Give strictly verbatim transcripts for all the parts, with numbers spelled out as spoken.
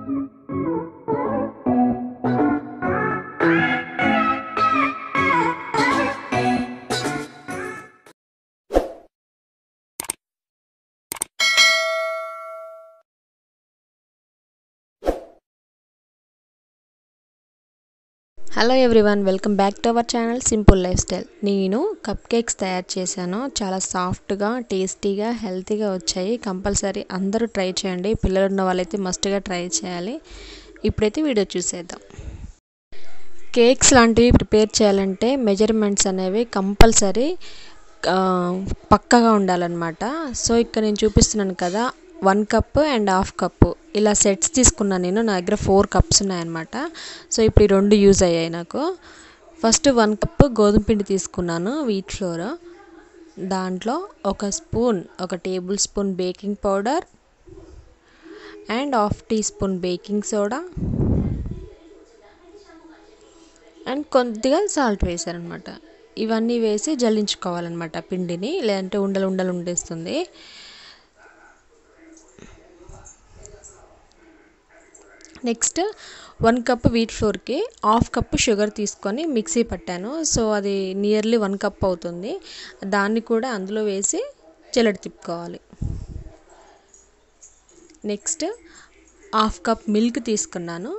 Hello everyone, welcome back to our channel simple lifestyle. నేను cupcakes తయారు చేశాను. చాలా సాఫ్ట్గా, టేస్టీగా, హెల్తీగా వచ్చాయి. కంపల్సరీ అందరూ ట్రై చేయండి. పిల్లలు ఉన్న వాళ్ళైతే మస్ట్గా ట్రై చేయాలి. ఇప్పుడైతే వీడియో చూసేద్దాం. కేక్స్ లాంటివి ప్రిపేర్ చేయాలంటే మెజర్మెంట్స్ అనేవి కంపల్సరీ పక్కాగా ఉండాలన్నమాట. సో ఇక్కడ నేను చూపిస్తున్నాను కదా, one cup and half cup ఇలా సెట్స్ తీసుకున్నాను నేను. నా దగ్గర ఫోర్ కప్స్ ఉన్నాయన్నమాట. సో ఇప్పుడు ఈ రెండు యూజ్ అయ్యాయి నాకు. ఫస్ట్ వన్ కప్ గోధుమ పిండి తీసుకున్నాను, వీట్ ఫ్లోర్. దాంట్లో ఒక స్పూన్ ఒక tablespoon baking powder and half teaspoon baking soda and కొద్దిగా సాల్ట్ వేసాను అనమాట. ఇవన్నీ వేసి జల్లించుకోవాలన్నమాట పిండిని, లేదంటే ఉండలు ఉండలు ఉండేస్తుంది. నెక్స్ట్ వన్ కప్ వీట్ ఫ్లోర్కి హాఫ్ కప్ షుగర్ తీసుకొని మిక్సీ పట్టాను. సో అది నియర్లీ వన్ కప్ అవుతుంది. దాన్ని కూడా అందులో వేసి జల్లెడ తిప్పుకోవాలి. నెక్స్ట్ హాఫ్ కప్ మిల్క్ తీసుకున్నాను.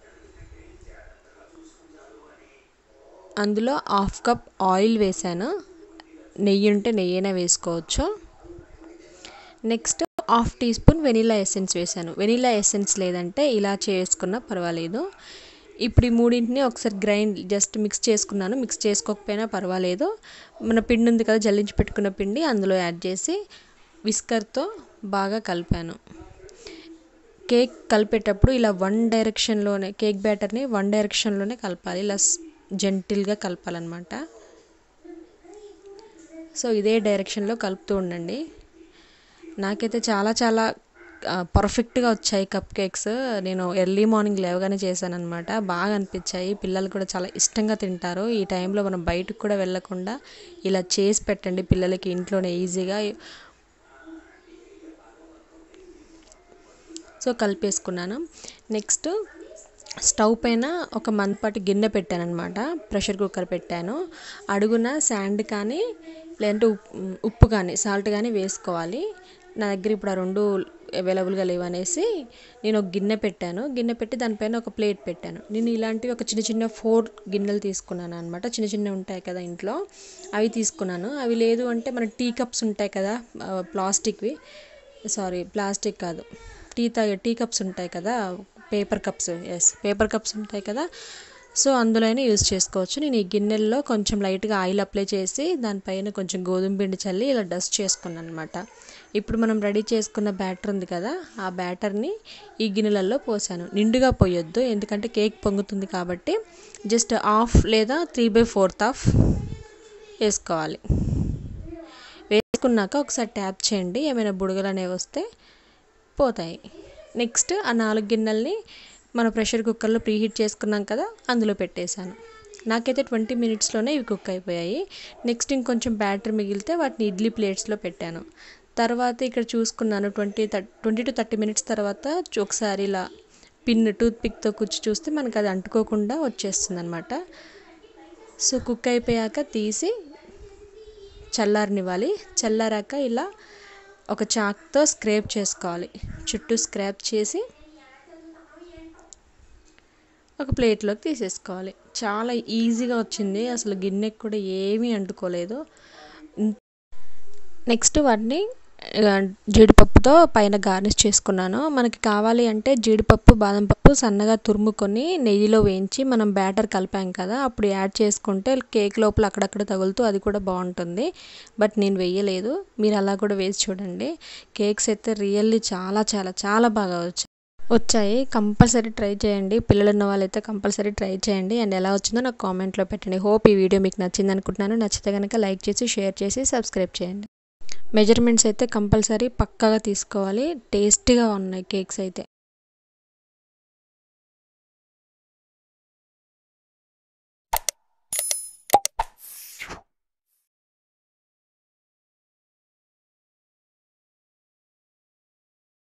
అందులో హాఫ్ కప్ ఆయిల్ వేసాను. నెయ్యి ఉంటే నెయ్యైనా వేసుకోవచ్చు. Next half teaspoon vanilla essence వేసాను. వెనిలా ఎసెన్స్ లేదంటే ఇలా చేసుకున్నా పర్వాలేదు. ఇప్పుడు ఈ మూడింటిని ఒకసారి గ్రైండ్ జస్ట్ మిక్స్ చేసుకున్నాను. మిక్స్ చేసుకోకపోయినా పర్వాలేదు. మన పిండి ఉంది కదా, జల్లించి పెట్టుకున్న పిండి అందులో యాడ్ చేసి విస్కర్తో బాగా కలిపాను. కేక్ కలిపేటప్పుడు ఇలా వన్ డైరెక్షన్లోనే కేక్ బ్యాటర్ని వన్ డైరెక్షన్లోనే కలపాలి. ఇలా జెంటిల్గా కలపాలన్నమాట. సో ఇదే డైరెక్షన్లో కలుపుతూ ఉండండి. నాకైతే చాలా చాలా పర్ఫెక్ట్గా వచ్చాయి కప్ కేక్స్. నేను ఎర్లీ మార్నింగ్ లేవగానే చేశాను అనమాట. బాగా అనిపించాయి. పిల్లలు కూడా చాలా ఇష్టంగా తింటారు. ఈ టైంలో మనం బయటకు కూడా వెళ్ళకుండా ఇలా చేసి పెట్టండి పిల్లలకి ఇంట్లోనే ఈజీగా. సో కలిపేసుకున్నాను. నెక్స్ట్ స్టవ్ పైన ఒక మందపాటి గిన్నె పెట్టాను అనమాట. ప్రెషర్ కుక్కర్ పెట్టాను. అడుగున శాండ్ కానీ లేదంటే ఉప్పు కానీ సాల్ట్ కానీ వేసుకోవాలి. నా దగ్గర ఇప్పుడు ఆ రెండు అవైలబుల్గా లేవనేసి నేను ఒక గిన్నె పెట్టాను. గిన్నె పెట్టి దానిపైన ఒక ప్లేట్ పెట్టాను. నేను ఇలాంటివి ఒక చిన్న చిన్న ఫోర్ గిన్నెలు తీసుకున్నాను అనమాట. చిన్న చిన్నవి ఉంటాయి కదా ఇంట్లో, అవి తీసుకున్నాను. అవి లేదు అంటే మన టీ కప్స్ ఉంటాయి కదా, ప్లాస్టిక్వి, సారీ ప్లాస్టిక్ కాదు, టీ తాగే టీ కప్స్ ఉంటాయి కదా, paper cups, yes paper cups ఉంటాయి కదా. సో అందులోనే యూజ్ చేసుకోవచ్చు. నేను ఈ గిన్నెల్లో కొంచెం లైట్గా ఆయిల్ అప్లై చేసి దానిపైన కొంచెం గోధుమ పిండి చల్లి ఇలా డస్ట్ చేసుకున్నాను అనమాట. ఇప్పుడు మనం రెడీ చేసుకున్న బ్యాటర్ ఉంది కదా, ఆ బ్యాటర్ని ఈ గిన్నెలలో పోసాను. నిండుగా పోయొద్దు, ఎందుకంటే కేక్ పొంగుతుంది కాబట్టి జస్ట్ హాఫ్ లేదా త్రీ బై ఫోర్త్ హాఫ్ వేసుకోవాలి. వేసుకున్నాక ఒకసారి ట్యాప్ చేయండి, ఏమైనా బుడగలు అనేవి వస్తే పోతాయి. నెక్స్ట్ ఆ నాలుగు గిన్నెల్ని మన ప్రెషర్ కుక్కర్లో ప్రీహీట్ చేసుకున్నాం కదా, అందులో పెట్టేశాను. నాకైతే ట్వంటీ మినిట్స్లోనే ఇవి కుక్ అయిపోయాయి. నెక్స్ట్ ఇంకొంచెం బ్యాటర్ మిగిలితే వాటిని ఇడ్లీ ప్లేట్స్లో పెట్టాను. తర్వాత ఇక్కడ చూసుకున్నాను twenty thirty twenty to thirty minutes తర్వాత ఒకసారి ఇలా పిన్ టూత్ పిక్తో కుచ్చి చూస్తే మనకు అది అంటుకోకుండా వచ్చేస్తుంది అనమాట. సో కుక్ అయిపోయాక తీసి చల్లారనివ్వాలి. చల్లారాక ఇలా ఒక చాక్తో స్క్రేప్ చేసుకోవాలి. చుట్టూ స్క్రాప్ చేసి ఒక ప్లేట్లోకి తీసేసుకోవాలి. చాలా ఈజీగా వచ్చింది. అసలు గిన్నెకి కూడా ఏమీ అంటుకోలేదు. నెక్స్ట్ వాటిని జీడిపప్పుతో పైన గార్నిష్ చేసుకున్నాను. మనకి కావాలి అంటే జీడిపప్పు, బాదం పప్పు సన్నగా తురుముకొని నెయ్యిలో వేయించి మనం బ్యాటర్ కలిపాం కదా, అప్పుడు యాడ్ చేసుకుంటే కేక్ లోపల అక్కడక్కడ తగులుతూ అది కూడా బాగుంటుంది. బట్ నేను వేయలేదు. మీరు అలా కూడా వేసి చూడండి. కేక్స్ అయితే రియల్లీ చాలా చాలా చాలా బాగా వచ్చాయి వచ్చాయి కంపల్సరీ ట్రై చేయండి. పిల్లలు ఉన్న వాళ్ళైతే కంపల్సరీ ట్రై చేయండి. అండ్ ఎలా వచ్చిందో నాకు కామెంట్లో పెట్టండి. హోప్ ఈ వీడియో మీకు నచ్చింది అనుకుంటున్నాను. నచ్చితే కనుక లైక్ చేసి షేర్ చేసి సబ్స్క్రైబ్ చేయండి. మెజర్మెంట్స్ అయితే కంపల్సరీ పక్కాగా తీసుకోవాలి. టేస్టీగా ఉన్నాయి కేక్స్ అయితే.